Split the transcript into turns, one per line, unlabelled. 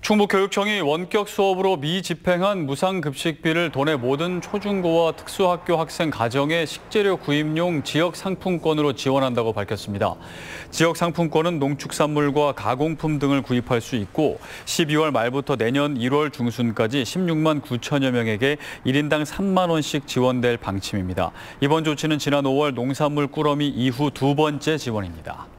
충북교육청이 원격 수업으로 미집행한 무상급식비를 도내 모든 초중고와 특수학교 학생 가정에 식재료 구입용 지역상품권으로 지원한다고 밝혔습니다. 지역상품권은 농축산물과 가공품 등을 구입할 수 있고 12월 말부터 내년 1월 중순까지 16만 9천여 명에게 1인당 3만 원씩 지원될 방침입니다. 이번 조치는 지난 5월 농산물 꾸러미 이후 두 번째 지원입니다.